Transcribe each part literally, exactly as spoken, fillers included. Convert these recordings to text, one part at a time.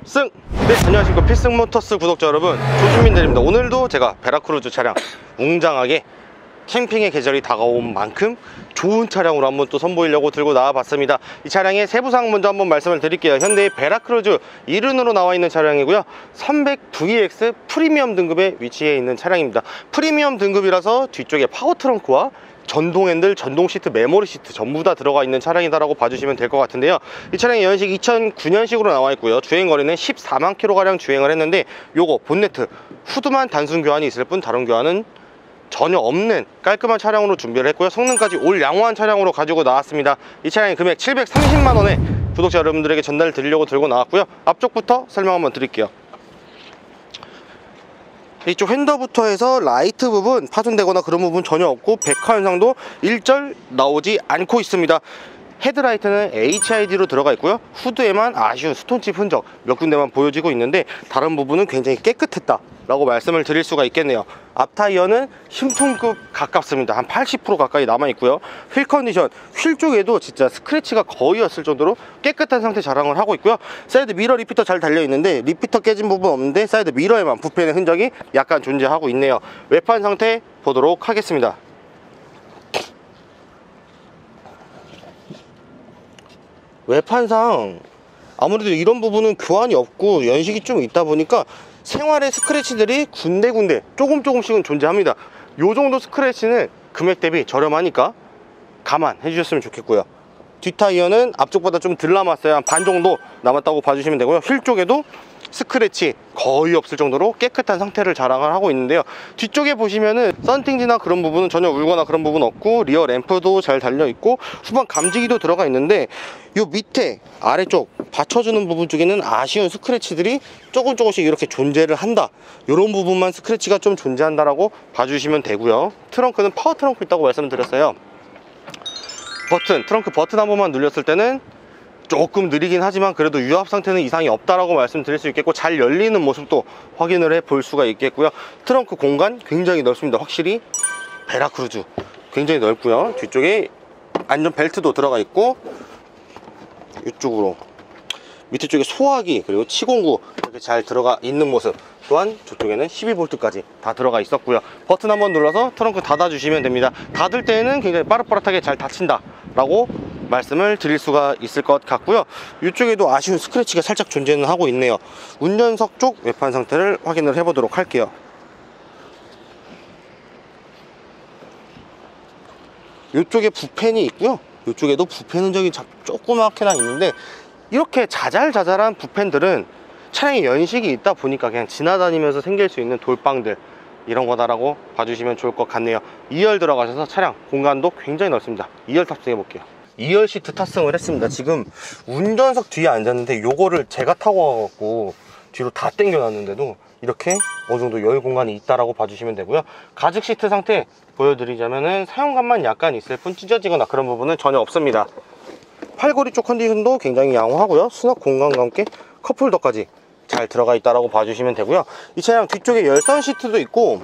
필승! 네, 안녕하십니까 필승모터스 구독자 여러분, 조준민 대리입니다. 오늘도 제가 베라크루즈 차량 웅장하게 캠핑의 계절이 다가온 만큼 좋은 차량으로 한번 또 선보이려고 들고 나와봤습니다. 이 차량의 세부사항 먼저 한번 말씀을 드릴게요. 현대의 베라크루즈 일흔으로 나와 있는 차량이고요, 삼백 브이엑스 프리미엄 등급에 위치해 있는 차량입니다. 프리미엄 등급이라서 뒤쪽에 파워 트렁크와 전동 핸들, 전동 시트, 메모리 시트 전부 다 들어가 있는 차량이다라고 봐주시면 될 것 같은데요. 이 차량의 연식 이천구 년식으로 나와 있고요. 주행거리는 십사만 킬로미터가량 주행을 했는데, 요거 본네트 후드만 단순 교환이 있을 뿐 다른 교환은 전혀 없는 깔끔한 차량으로 준비를 했고요. 성능까지 올 양호한 차량으로 가지고 나왔습니다. 이 차량의 금액 칠백삼십만 원에 구독자 여러분들에게 전달 드리려고 들고 나왔고요. 앞쪽부터 설명 한번 드릴게요. 이쪽 핸더부터 해서 라이트 부분 파손되거나 그런 부분 전혀 없고 백화 현상도 일절 나오지 않고 있습니다. 헤드라이트는 에이치아이디로 들어가 있고요. 후드에만 아쉬운 스톤칩 흔적 몇 군데만 보여지고 있는데, 다른 부분은 굉장히 깨끗했다 라고 말씀을 드릴 수가 있겠네요. 앞 타이어는 신품급 가깝습니다. 한 팔십 퍼센트 가까이 남아 있고요. 휠 컨디션, 휠 쪽에도 진짜 스크래치가 거의 없을 정도로 깨끗한 상태 자랑을 하고 있고요. 사이드 미러 리피터 잘 달려 있는데 리피터 깨진 부분 없는데 사이드 미러에만 부패의 흔적이 약간 존재하고 있네요. 외판 상태 보도록 하겠습니다. 외판상 아무래도 이런 부분은 교환이 없고 연식이 좀 있다 보니까 생활의 스크래치들이 군데군데 조금 조금씩은 존재합니다. 요 정도 스크래치는 금액 대비 저렴하니까 감안해 주셨으면 좋겠고요. 뒷타이어는 앞쪽보다 좀 덜 남았어요. 한 반 정도 남았다고 봐주시면 되고요. 휠 쪽에도 스크래치 거의 없을 정도로 깨끗한 상태를 자랑을 하고 있는데요. 뒤쪽에 보시면은 썬팅지나 그런 부분은 전혀 울거나 그런 부분 없고, 리어 램프도 잘 달려 있고 후방 감지기도 들어가 있는데, 요 밑에 아래쪽 받쳐주는 부분 쪽에는 아쉬운 스크래치들이 조금 조금씩 이렇게 존재를 한다. 이런 부분만 스크래치가 좀 존재한다라고 봐주시면 되고요. 트렁크는 파워 트렁크 있다고 말씀드렸어요. 버튼, 트렁크 버튼 한 번만 눌렸을 때는 조금 느리긴 하지만 그래도 유압 상태는 이상이 없다라고 말씀드릴 수 있겠고, 잘 열리는 모습도 확인을 해 볼 수가 있겠고요. 트렁크 공간 굉장히 넓습니다. 확실히 베라크루즈 굉장히 넓고요. 뒤쪽에 안전벨트도 들어가 있고, 이쪽으로 밑에 쪽에 소화기 그리고 치공구 이렇게 잘 들어가 있는 모습, 또한 저쪽에는 십이 볼트까지 다 들어가 있었고요. 버튼 한번 눌러서 트렁크 닫아 주시면 됩니다. 닫을 때에는 굉장히 빠릇빠릇하게 잘 닫힌다 라고 말씀을 드릴 수가 있을 것 같고요. 이쪽에도 아쉬운 스크래치가 살짝 존재는 하고 있네요. 운전석 쪽 외판 상태를 확인을 해 보도록 할게요. 이쪽에 부펜이 있고요. 이쪽에도 부펜 흔적이 조그맣게나 있는데, 이렇게 자잘자잘한 부펜들은 차량의 연식이 있다 보니까 그냥 지나다니면서 생길 수 있는 돌빵들, 이런 거다라고 봐주시면 좋을 것 같네요. 이열 들어가셔서 차량 공간도 굉장히 넓습니다. 이열 탑승해 볼게요. 이열 시트 탑승을 했습니다. 지금 운전석 뒤에 앉았는데 요거를 제가 타고 와갖고 뒤로 다 당겨 놨는데도 이렇게 어느 정도 여유 공간이 있다라고 봐주시면 되고요. 가죽 시트 상태 보여드리자면은 사용감만 약간 있을 뿐 찢어지거나 그런 부분은 전혀 없습니다. 팔걸이 쪽 컨디션도 굉장히 양호하고요. 수납 공간과 함께 컵홀더까지 잘 들어가 있다라고 봐주시면 되고요. 이 차량 뒤쪽에 열선 시트도 있고,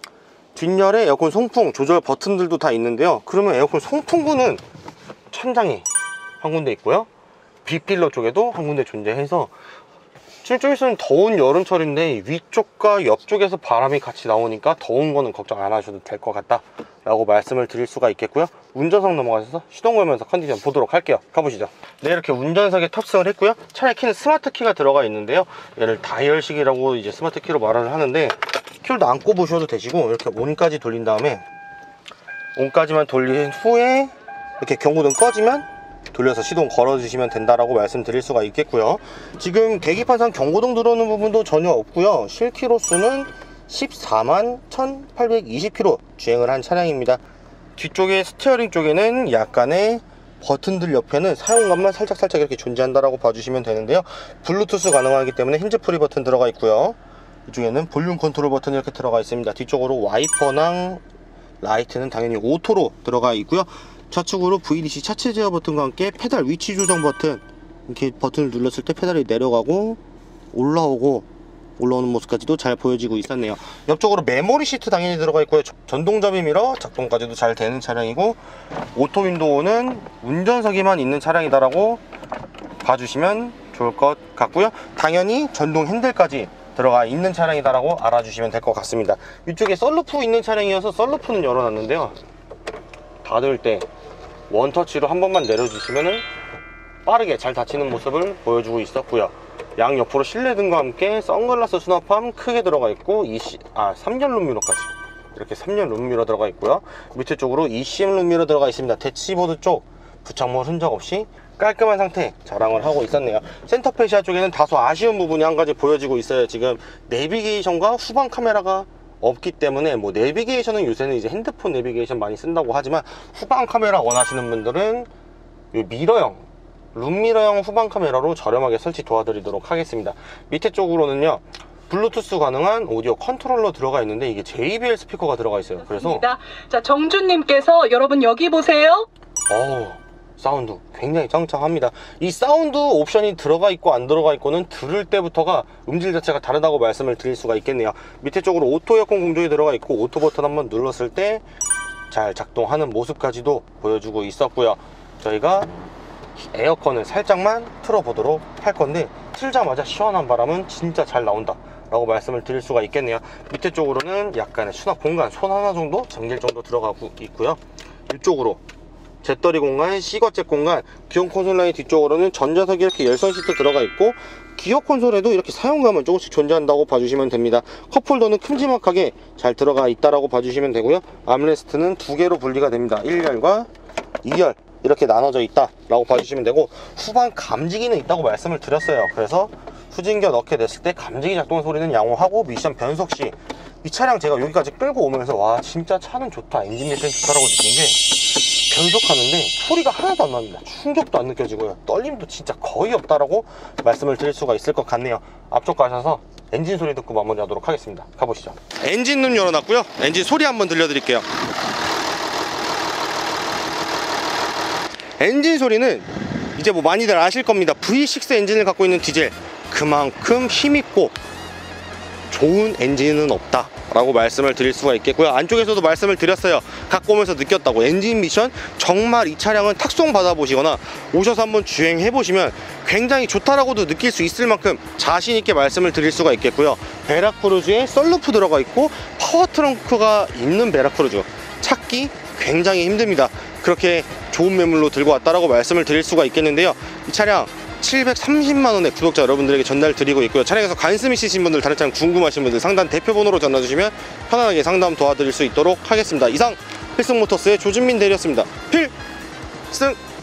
뒷열에 에어컨 송풍 조절 버튼들도 다 있는데요. 그러면 에어컨 송풍구는 천장에 한 군데 있고요, 빗필러 쪽에도 한 군데 존재해서 지금 좀 있으면 더운 여름철인데 위쪽과 옆쪽에서 바람이 같이 나오니까 더운 거는 걱정 안 하셔도 될 것 같다 라고 말씀을 드릴 수가 있겠고요. 운전석 넘어가셔서 시동 걸면서 컨디션 보도록 할게요. 가보시죠. 네, 이렇게 운전석에 탑승을 했고요. 차량 키는 스마트 키가 들어가 있는데요, 얘를 다이얼식이라고 이제 스마트 키로 말을 하는데, 키를 안 꼽으셔도 되시고 이렇게 온까지 돌린 다음에, 온까지만 돌린 후에 이렇게 경고등 꺼지면 돌려서 시동 걸어주시면 된다라고 말씀드릴 수가 있겠고요. 지금 계기판상 경고등 들어오는 부분도 전혀 없고요. 실키로수는 십사만 천팔백이십 킬로미터 주행을 한 차량입니다. 뒤쪽에 스티어링 쪽에는 약간의 버튼들 옆에는 사용감만 살짝살짝 이렇게 존재한다라고 봐주시면 되는데요. 블루투스 가능하기 때문에 핸즈프리 버튼 들어가 있고요. 이쪽에는 볼륨 컨트롤 버튼이 이렇게 들어가 있습니다. 뒤쪽으로 와이퍼랑 라이트는 당연히 오토로 들어가 있고요. 좌측으로 브이디씨 차체 제어 버튼과 함께 페달 위치 조정 버튼, 이렇게 버튼을 눌렀을 때 페달이 내려가고 올라오고 올라오는 모습까지도 잘 보여지고 있었네요. 옆쪽으로 메모리 시트 당연히 들어가 있고요. 전동 접이 미러 작동까지도 잘 되는 차량이고, 오토 윈도우는 운전석에만 있는 차량이다라고 봐주시면 좋을 것 같고요. 당연히 전동 핸들까지 들어가 있는 차량이다라고 알아주시면 될 것 같습니다. 이쪽에 썬루프 있는 차량이어서 썬루프는 열어놨는데요, 닫을 때 원터치로 한 번만 내려주시면은 빠르게 잘 닫히는 모습을 보여주고 있었고요. 양 옆으로 실내등과 함께 선글라스 수납함 크게 들어가 있고 이씨, 아, 삼 열 룸미러까지 이렇게 삼 열 룸미러 들어가 있고요. 밑에 쪽으로 이씨엠 룸미러 들어가 있습니다. 대치보드 쪽 부착물 흔적 없이 깔끔한 상태 자랑을 하고 있었네요. 센터 페시아 쪽에는 다소 아쉬운 부분이 한 가지 보여지고 있어요. 지금 내비게이션과 후방 카메라가 없기 때문에, 뭐 내비게이션은 요새는 이제 핸드폰 내비게이션 많이 쓴다고 하지만 후방 카메라 원하시는 분들은 이 미러형, 룸미러형 후방 카메라로 저렴하게 설치 도와드리도록 하겠습니다. 밑에 쪽으로는요, 블루투스 가능한 오디오 컨트롤러 들어가 있는데 이게 제이비엘 스피커가 들어가 있어요. 그래서 자, 정준님께서 여러분 여기 보세요. 어우, 사운드 굉장히 짱짱합니다. 이 사운드 옵션이 들어가 있고 안 들어가 있고는 들을 때부터가 음질 자체가 다르다고 말씀을 드릴 수가 있겠네요. 밑에 쪽으로 오토 에어컨 공조기 들어가 있고 오토 버튼 한번 눌렀을 때 잘 작동하는 모습까지도 보여주고 있었고요. 저희가 에어컨을 살짝만 틀어보도록 할 건데, 틀자마자 시원한 바람은 진짜 잘 나온다 라고 말씀을 드릴 수가 있겠네요. 밑에 쪽으로는 약간의 수납 공간, 손 하나 정도 잠길 정도 들어가고 있고요. 이쪽으로 잿더리 공간, C거잭 공간, 기어 콘솔 라인 뒤쪽으로는 전자석이 이렇게 열선 시트 들어가 있고, 기어 콘솔에도 이렇게 사용감은 조금씩 존재한다고 봐주시면 됩니다. 컵홀더는 큼지막하게 잘 들어가 있다라고 봐주시면 되고요. 암레스트는 두 개로 분리가 됩니다. 일 열과 이 열 이렇게 나눠져 있다 라고 봐주시면 되고, 후방 감지기는 있다고 말씀을 드렸어요. 그래서 후진겨 넣게 됐을 때 감지기 작동 소리는 양호하고, 미션 변속 시 이 차량 제가 여기까지 끌고 오면서 와, 진짜 차는 좋다, 엔진 미션 좋다라고 느낀 게, 변속하는데 소리가 하나도 안 납니다. 충격도 안 느껴지고요, 떨림도 진짜 거의 없다라고 말씀을 드릴 수가 있을 것 같네요. 앞쪽 가셔서 엔진 소리 듣고 마무리하도록 하겠습니다. 가보시죠. 엔진 룸 열어놨고요. 엔진 소리 한번 들려드릴게요. 엔진 소리는 이제 뭐 많이들 아실 겁니다. 브이 식스 엔진을 갖고 있는 디젤, 그만큼 힘있고 좋은 엔진은 없다 라고 말씀을 드릴 수가 있겠고요. 안쪽에서도 말씀을 드렸어요. 갖고 오면서 느꼈다고. 엔진 미션 정말 이 차량은 탁송 받아보시거나 오셔서 한번 주행해보시면 굉장히 좋다라고도 느낄 수 있을 만큼 자신있게 말씀을 드릴 수가 있겠고요. 베라크루즈에 썬루프 들어가 있고 파워 트렁크가 있는 베라크루즈 찾기 굉장히 힘듭니다. 그렇게 좋은 매물로 들고 왔다라고 말씀을 드릴 수가 있겠는데요. 이 차량 칠백삼십만 원에 구독자 여러분들에게 전달 드리고 있고요. 차량에서 관심 있으신 분들, 다른 차량 궁금하신 분들 상단 대표번호로 전화 주시면 편안하게 상담 도와드릴 수 있도록 하겠습니다. 이상 필승모터스의 조준민 대리였습니다. 필승!